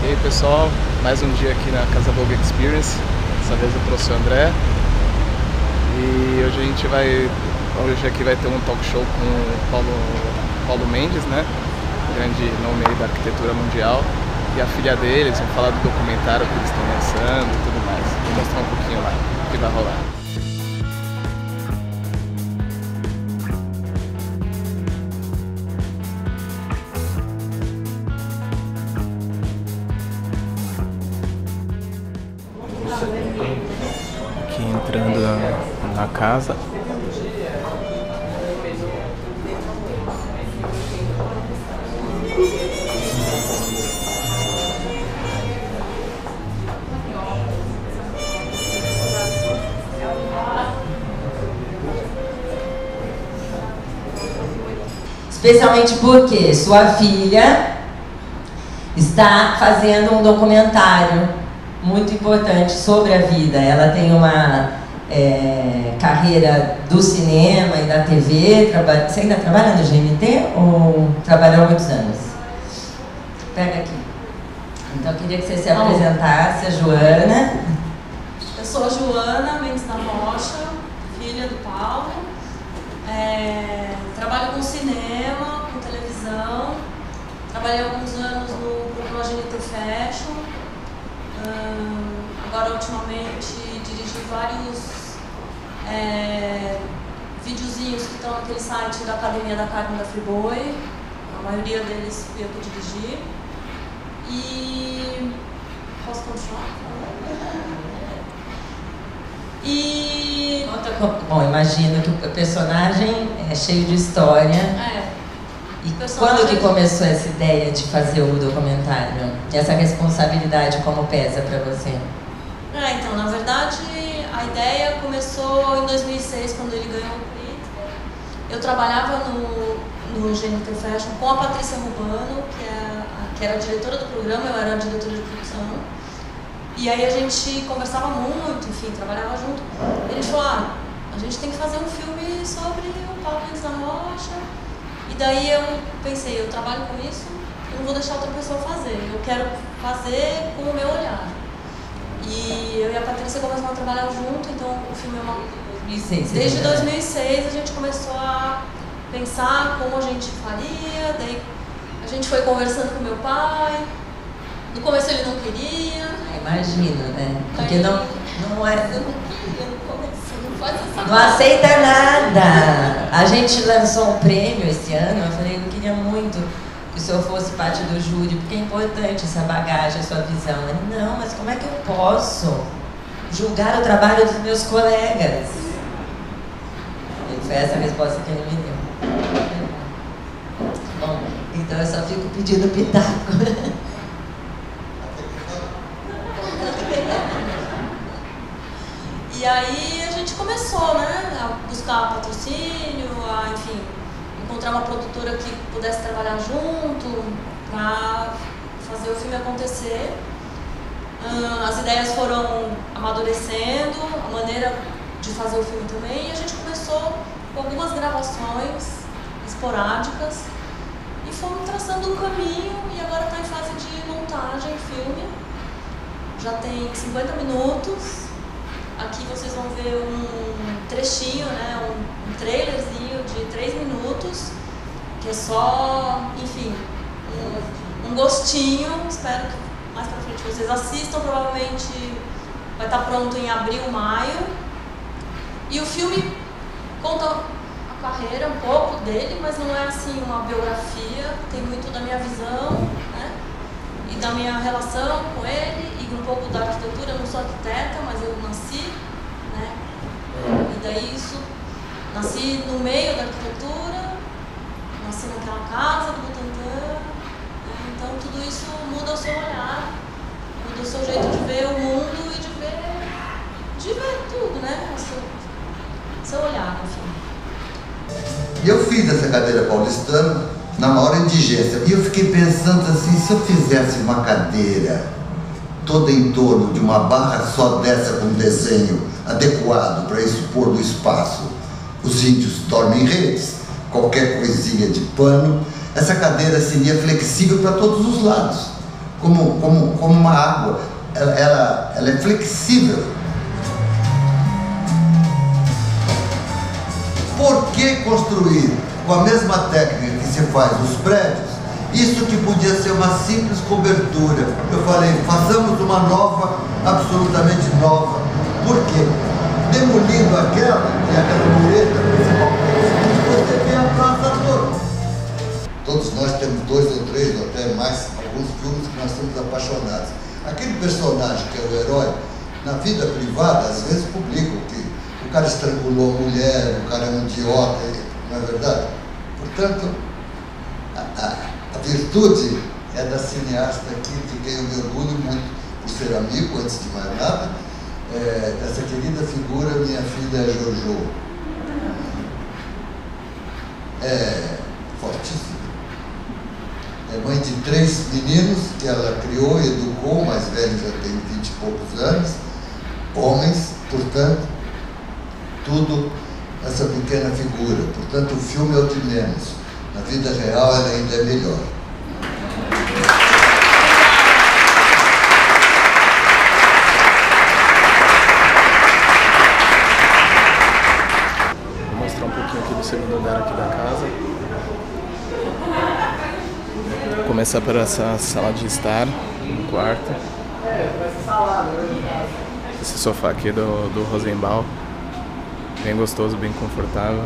E aí pessoal, mais um dia aqui na Casa Vogue Experience. Dessa vez eu trouxe o André. E hoje aqui vai ter um talk show com o Paulo Mendes, né? Grande nome aí da arquitetura mundial. E a filha deles, vão falar do documentário que eles estão lançando e tudo mais. Vou mostrar um pouquinho lá o que vai rolar. Aqui entrando na casa. Especialmente porque sua filha está fazendo um documentário muito importante sobre a vida. Ela tem uma carreira do cinema e da TV. Você ainda trabalha no GNT ou trabalhou há muitos anos? Pega aqui. Então eu queria que você se apresentasse, a Joana. Eu sou a Joana Mendes da Rocha, filha do Paulo. Trabalho com cinema, com televisão. Trabalhei alguns anos no programa GNT Fashion. Agora, ultimamente, dirigi vários videozinhos que estão naquele site da Academia da Carne da Friboi. A maioria deles fui eu que dirigi. E... posso continuar? E... Bom, imagino que o personagem é cheio de história. E quando que começou essa ideia de fazer o documentário? Essa responsabilidade como pesa para você? Então, na verdade, a ideia começou em 2006, quando ele ganhou o Pulitzer. Eu trabalhava no GNT Fashion com a Patrícia Rubano, que era a diretora do programa, eu era a diretora de produção. E aí a gente conversava muito, enfim, trabalhava junto. E a gente falou, a gente tem que fazer um filme sobre o Paulo Mendes da Rocha. E daí eu pensei, eu trabalho com isso, eu não vou deixar outra pessoa fazer. Eu quero fazer com o meu olhar. E eu e a Patrícia começamos a trabalhar junto, então o filme é uma... 2006. Desde 2006 a gente começou a pensar como a gente faria, daí a gente foi conversando com meu pai. No começo ele não queria. Imagina, né? Porque não é... Eu não queria no começo, não faz essa Não aceita nada. A gente lançou um prêmio esse ano, eu falei, eu queria muito que o senhor fosse parte do júri, porque é importante essa bagagem, a sua visão. Ele, não, mas como é que eu posso julgar o trabalho dos meus colegas? E foi essa a resposta que ele me deu. Bom, então eu só fico pedindo pitaco. E aí a gente começou, né, a buscar patrocínio, a, enfim, encontrar uma produtora que pudesse trabalhar junto para fazer o filme acontecer. As ideias foram amadurecendo, a maneira de fazer o filme também, e a gente começou com algumas gravações esporádicas e fomos traçando um caminho, e agora está em fase de montagem, filme. Já tem 50 minutos. Aqui vocês vão ver um trechinho, né, um trailerzinho de 3 minutos, que é só, enfim, um gostinho. Espero que mais pra frente vocês assistam, provavelmente vai estar pronto em abril, maio. E o filme conta a carreira, um pouco dele, mas não é assim uma biografia, tem muito da minha visão, né, e da minha relação com ele, e um pouco da arquitetura. Eu não sou arquiteta, mas eu nasci, né? E daí nasci no meio da arquitetura, nasci naquela casa do Butantã, né? Então tudo isso muda o seu olhar, muda o seu jeito de ver o mundo e de ver tudo, né? O seu olhar, enfim. E eu fiz essa cadeira paulistana na maior indigência. E eu fiquei pensando assim, se eu fizesse uma cadeira toda em torno de uma barra só dessa com desenho adequado para expor no espaço, os índios dormem em redes, qualquer coisinha de pano, essa cadeira seria flexível para todos os lados. como uma água. Ela é flexível. Por que construir com a mesma técnica que se faz os prédios, isso que podia ser uma simples cobertura? Eu falei, façamos uma nova, absolutamente nova. Por quê? Demolindo aquela, e aquela mureta principalmente, você vê a praça toda. Todos nós temos 2 ou 3 ou até mais, alguns filmes que nós estamos apaixonados. Aquele personagem que é o herói, na vida privada, às vezes publicam que o cara estrangulou a mulher, o cara é um idiota, não é verdade? Portanto, a virtude é da cineasta aqui, de quem eu me orgulho muito por ser amigo, antes de mais nada, essa querida figura, minha filha Jojo. É fortíssima. É mãe de 3 meninos que ela criou e educou, o mais velho já tem 20 e poucos anos, homens, portanto, tudo essa pequena figura. Portanto, o filme é o de menos. Na vida real, ela ainda é melhor. Vou mostrar um pouquinho aqui do segundo andar aqui da casa. Vou começar por essa sala de estar, no quarto. Esse sofá aqui do Rosenbaum. Bem gostoso, bem confortável.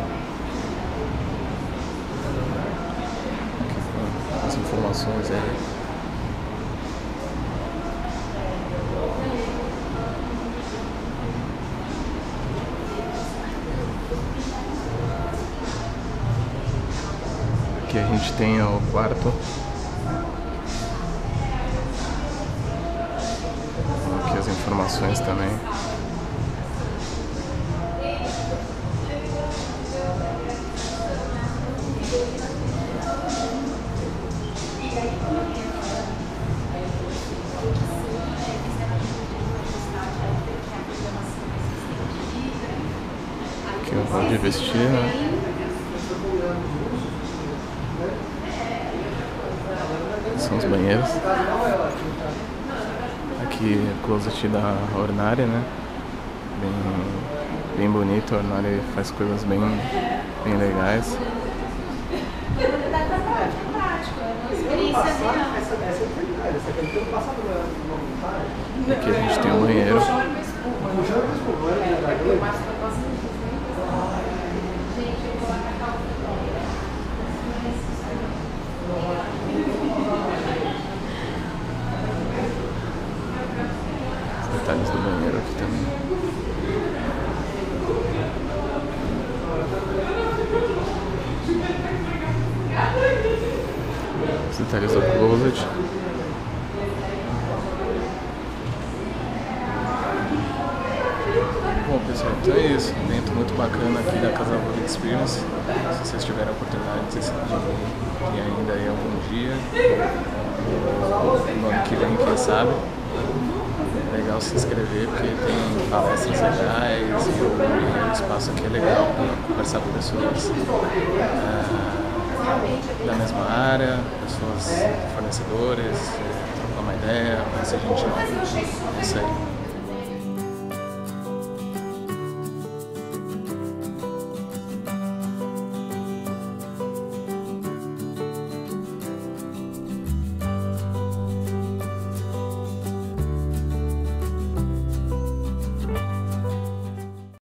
Aqui as informações aí. Aqui a gente tem o quarto. Aqui as informações também. Aqui eu vou de vestir, né? São os banheiros. Aqui o closet da Ornari, né? Bem bonito, a Ornari faz coisas bem legais. Aqui a gente tem um banheiro. Os detalhes do banheiro aqui também. Os detalhes do closet. Bom, pessoal, então é isso. Um evento muito bacana aqui da Casa Vogue Experience. Se vocês tiverem a oportunidade de ir ainda aí algum dia, no ano que vem, quem sabe. É legal se inscrever, porque tem palestras legais e o espaço aqui é legal para conversar com pessoas da mesma área, pessoas fornecedores, trocar uma ideia, conhecer gente nova. É isso aí.